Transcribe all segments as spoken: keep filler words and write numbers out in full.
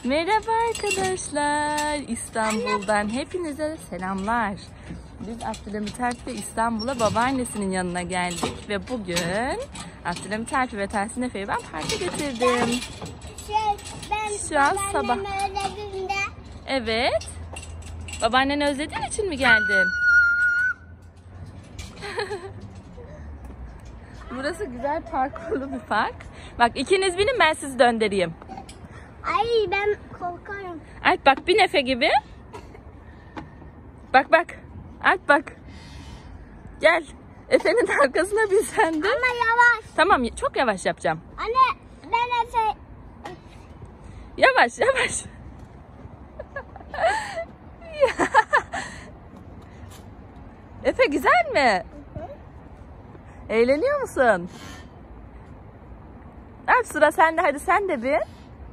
Merhaba arkadaşlar. İstanbul'dan hepinize selamlar. Biz Abdülhamit Arif ve İstanbul'a babaannesinin yanına geldik ve bugün Abdülhamit Arif ve Tahsin Efe'yi ben parka getirdim. Şey, ben Şu an sabah. özlediğimde... Evet. Babaanneni özlediğin için mi geldin? Burası güzel parkurlu bir park. Bak ikiniz binin, ben sizi döndüreyim. Ay ben korkarım. Alp bak, bin Efe gibi. Bak bak. Alp bak. Gel. Efe'nin arkasına bin sen de. Ama yavaş. Tamam, çok yavaş yapacağım. Anne ben Efe... Yavaş yavaş. Efe güzel mi? Hı hı. Eğleniyor musun? Alp sıra sende, hadi sen de bir.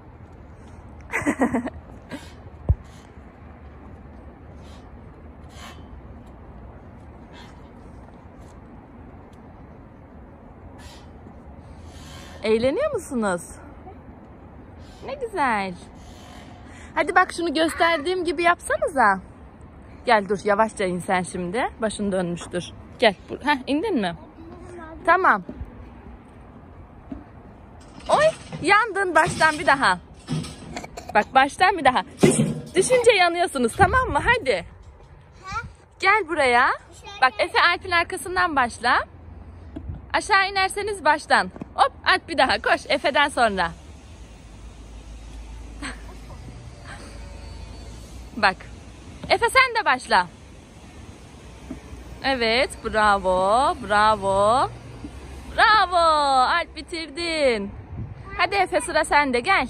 Eğleniyor musunuz? Ne güzel. Hadi bak, şunu gösterdiğim gibi yapsanıza. Gel dur, yavaşça in sen şimdi. Başın dönmüştür. Gel. Heh, indin mi? Tamam. Oy, yandın, baştan bir daha. Bak baştan bir daha. Düş, düşünce yanıyorsunuz, tamam mı? Hadi. Gel buraya. Bak Efe Alp'in arkasından başla. Aşağı inerseniz baştan. Hop, Alp bir daha koş Efe'den sonra. Bak. Efe sen de başla. Evet, bravo, bravo. Bravo, Alp bitirdin. Hadi Efe, sıra sende, gel.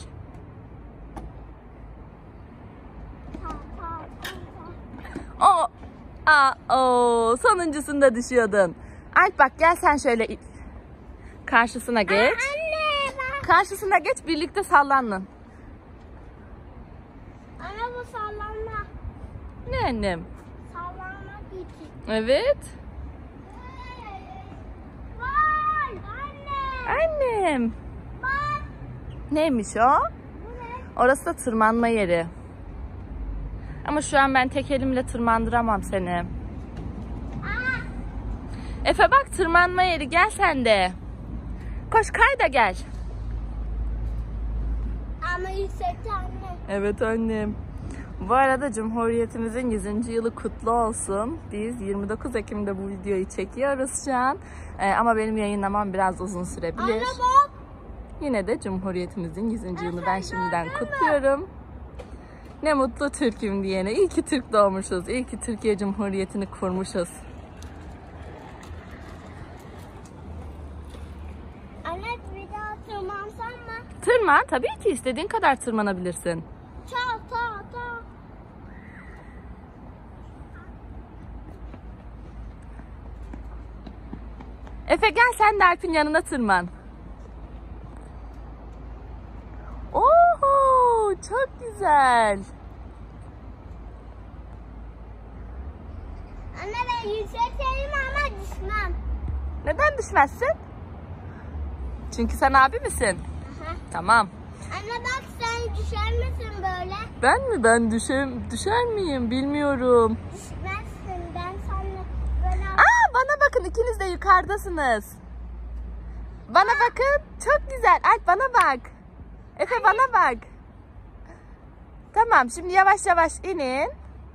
O, a, o, sonuncusunda düşüyordun. Alp bak, gel sen şöyle karşısına geç. Aa, anne bak. Karşısına geç, birlikte sallanın. Anne bu sallanma. Ne annem? Sallanmak için. Evet. Vay anne. Annem. Bak. Neymiş o? Bu ne? Orası da tırmanma yeri. Ama şu an ben tek elimle tırmandıramam seni. Aa. Efe bak, tırmanma yeri, gel sen de. Koş, kay da gel. Ama yüksekte anne. Evet annem. Bu arada Cumhuriyetimizin yüzüncü yılı kutlu olsun. Biz yirmi dokuz Ekim'de bu videoyu çekiyoruz şu an. Ee, ama benim yayınlamam biraz uzun sürebilir. Anne bak. Yine de Cumhuriyetimizin yüzüncü yılını ben şimdiden kutluyorum. Ne mutlu Türk'üm diyene. İyi ki Türk doğmuşuz. İyi ki Türkiye Cumhuriyeti'ni kurmuşuz. Anne bir daha tırmansam mı? Tırman. Tabii ki istediğin kadar tırmanabilirsin. Ta ta ta. Efe gel sen de Alp'in yanına tırman. Oho, çok güzel. Anne ben yüksekteyim ama düşmem. Neden düşmezsin? Çünkü sen abi misin? Aha. Tamam. Anne bak sen düşer misin böyle? Ben mi? Ben düşer, düşer miyim? Bilmiyorum. Düşmezsin ben sana böyle... Aa, bana bakın, ikiniz de yukarıdasınız. Bana bakın. Çok güzel. Alp bana bak. Efe bana bak. Tamam, şimdi yavaş yavaş inin.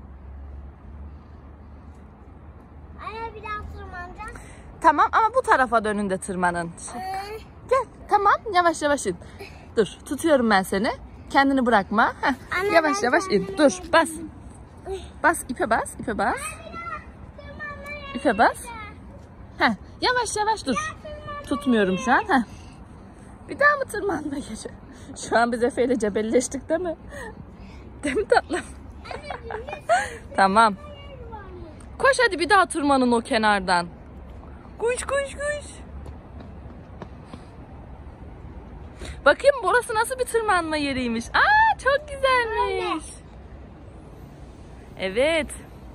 Anne bir daha tırmanacağım. Tamam ama bu tarafa dönün de tırmanın. Ee, Gel. Tamam, yavaş yavaş in. Dur, tutuyorum ben seni. Kendini bırakma. Heh, Anne, yavaş ben yavaş in. kendimi Dur, bas. Bas, ipe bas, ipe bas. İpe bas. Heh, yavaş yavaş dur. Tutmuyorum şu an. Heh. Bir daha mı tırmanma yeri? Şu an biz Efe ile cebelleştik değil mi? Değil mi tatlım? Tamam. Koş hadi, bir daha tırmanın o kenardan. Koş koş koş. Bakayım burası nasıl bir tırmanma yeriymiş. Aa, çok güzelmiş. Evet.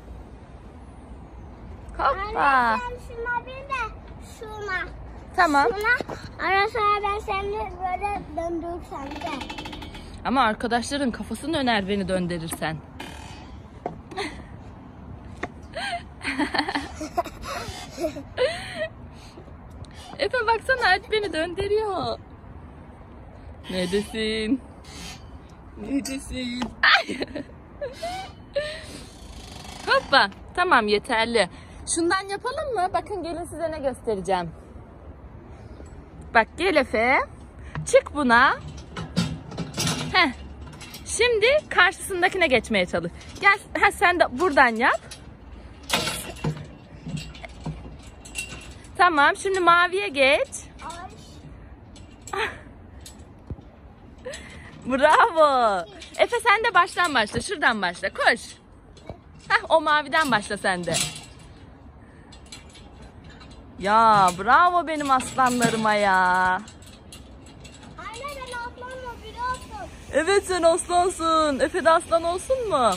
Hoppa. Anne sen şuna bin de şuna. Tamam. Şuna. Ara sonra ben seni böyle döndürürsem de. Ama arkadaşların kafasını döner beni döndürürsen. Efe baksana, Alp beni döndürüyor. Neredesin? Neredesin? Ay! Hoppa. Tamam, yeterli. Şundan yapalım mı? Bakın, gelin size ne göstereceğim. Bak, gel Efe. Çık buna. Heh. Şimdi karşısındakine geçmeye çalış. Gel, ha, sen de buradan yap. Tamam, şimdi maviye geç. Ay. Bravo. Efe sen de baştan başla. Şuradan başla. Koş. Heh, o maviden başla sen de. Ya bravo benim aslanlarıma ya. Anne ben aslanla biri olsun. Evet, sen aslansın. Efe de aslan olsun mu?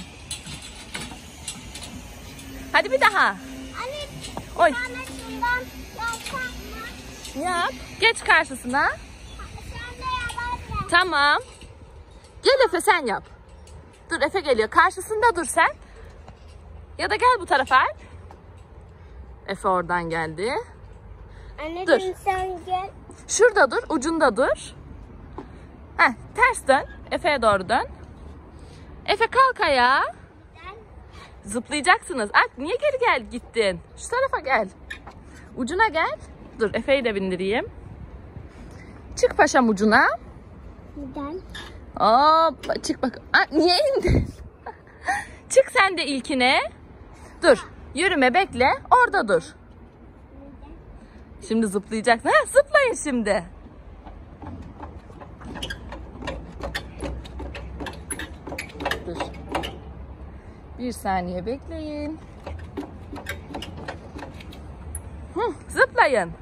Hadi bir daha. Anne Oy. bir tane şundan yapsak mı? Yap. Geç karşısına. Sen de yap anne. Tamam. Gel Efe, sen yap. Dur, Efe geliyor. Karşısında dur sen. Ya da gel bu tarafa Alp. Efe oradan geldi. Anneciğim sen gel. Şurada dur, ucunda dur. Heh, ters dön. Efe'ye doğru dön. Efe kalk ayağa. Gel. Zıplayacaksınız. Alp niye geri gel gittin? Şu tarafa gel. Ucuna gel. Dur, Efe'yi de bindireyim. Çık paşam ucuna. Neden? Hop, çık bak. Aa, niye indin? Çık sen de ilkine. Dur. Yürüme, bekle. Orada dur. Şimdi zıplayacaksın. Ha, zıplayın şimdi. Dur. Bir saniye bekleyin. Hı, zıplayın.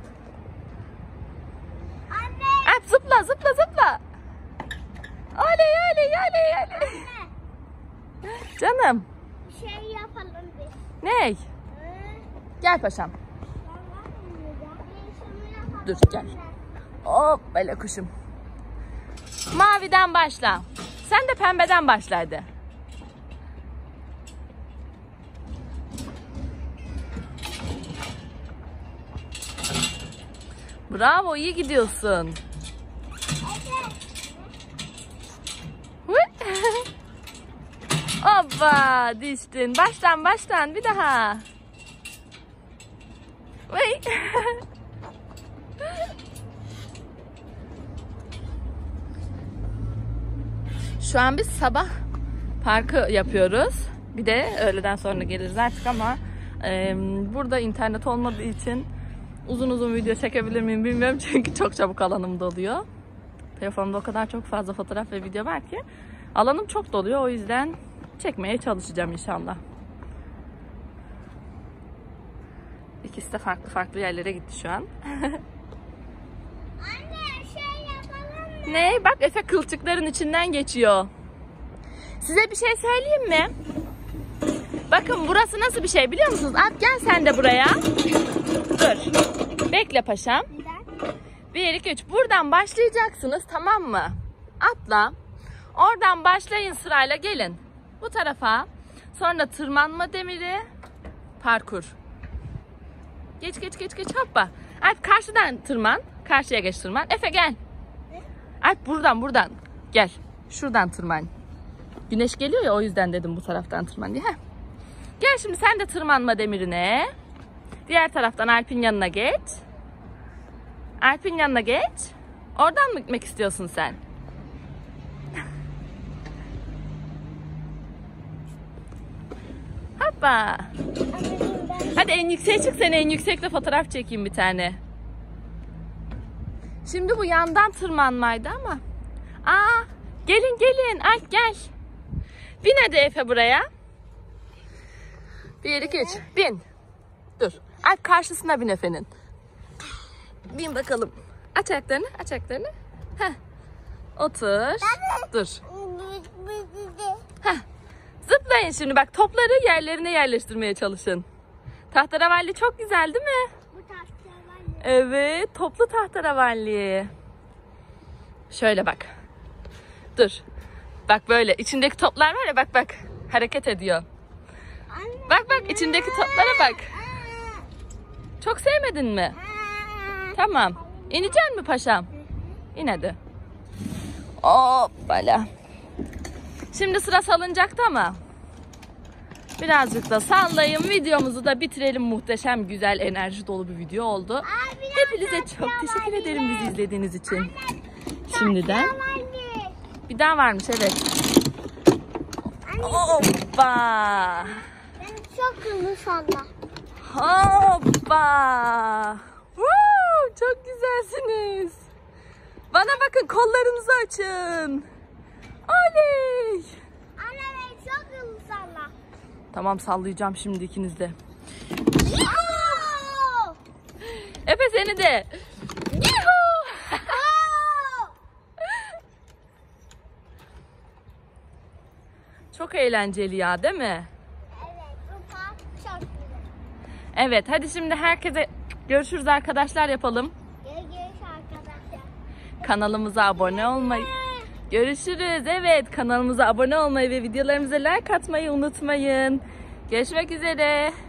Anne. Alp zıpla, zıpla, zıpla. Oley, oley, oley, oley. Anne. Canım. Bir şey yapalım biz. Ney? Hı? Gel paşam. Dur Dur, gel. Hop, böyle kuşum. Maviden başla. Sen de pembeden başla hadi. Bravo, iyi gidiyorsun. Hoppa, düştün. Baştan baştan bir daha. Vay. Şu an biz sabah parkı yapıyoruz. Bir de öğleden sonra geliriz artık ama e, burada internet olmadığı için uzun uzun video çekebilir miyim bilmiyorum. Çünkü çok çabuk alanım doluyor. Telefonumda o kadar çok fazla fotoğraf ve video var ki alanım çok doluyor. O yüzden çekmeye çalışacağım inşallah. İkisi de farklı farklı yerlere gitti şu an. Anne şey yapalım mı? Ne? Bak Efe kılçıkların içinden geçiyor. Size bir şey söyleyeyim mi? Bakın burası nasıl bir şey biliyor musunuz? Alp gel sen de buraya. Dur. Bekle paşam. Neden? bir, iki, üç. Buradan başlayacaksınız, tamam mı? Atla. Oradan başlayın sırayla, gelin. Bu tarafa. Sonra tırmanma demiri. Parkur. Geç geç geç geç hoppa. Alp karşıdan tırman. Karşıya geç tırman. Efe gel. Alp buradan buradan. Gel. Şuradan tırman. Güneş geliyor ya, o yüzden dedim bu taraftan tırman diye. Heh. Gel şimdi sen de tırmanma demirine. Diğer taraftan Alp'in yanına geç. Alp'in yanına geç. Oradan mı gitmek istiyorsun sen? Hoppa. Anneciğim ben Hadi en yükseğe çık, seni en yüksekte fotoğraf çekeyim bir tane. Şimdi bu yandan tırmanmaydı ama. Aa, gelin gelin Alp gel. Bin hadi Efe buraya. Bir, iki, üç. Bin. Dur. Alp karşısına bin Efe'nin. Bin bakalım. Aç ayaklarını, aç ayaklarını. Heh. Otur. Dur. Heh. Zıplayın şimdi, bak topları yerlerine yerleştirmeye çalışın. Tahterevalli çok güzel değil mi? bu taşla var. Evet, toplu tahterevalli. Şöyle bak. Dur. Bak böyle içindeki toplar var ya, bak bak hareket ediyor. Anne. Bak bak içindeki toplara bak. Çok sevmedin mi? Tamam. İneceksin mi paşam? İn hadi. Hoppala. Şimdi sıra salıncakta ama. Birazcık da sallayayım. Videomuzu da bitirelim. Muhteşem, güzel, enerji dolu bir video oldu. Abi, Hepinize çok teşekkür ederim bizi izlediğiniz için. Şimdiden. Anne. Bir daha varmış, evet. Hoppa. Ben çok hızlı salla. Hoppa. Woo, çok güzelsiniz. Bana bakın, kollarınızı açın. Oley. Anne ben çok hızlı salla. Tamam, sallayacağım şimdi ikiniz de. Yuhuu! Efe seni de. Yuhuu. Çok eğlenceli ya, değil mi? Evet, bu park çok güzel. Evet, hadi şimdi herkese görüşürüz arkadaşlar yapalım. Görüşürüz arkadaşlar. Kanalımıza abone olmayı. Görüşürüz. Evet, kanalımıza abone olmayı ve videolarımıza like atmayı unutmayın. Görüşmek üzere.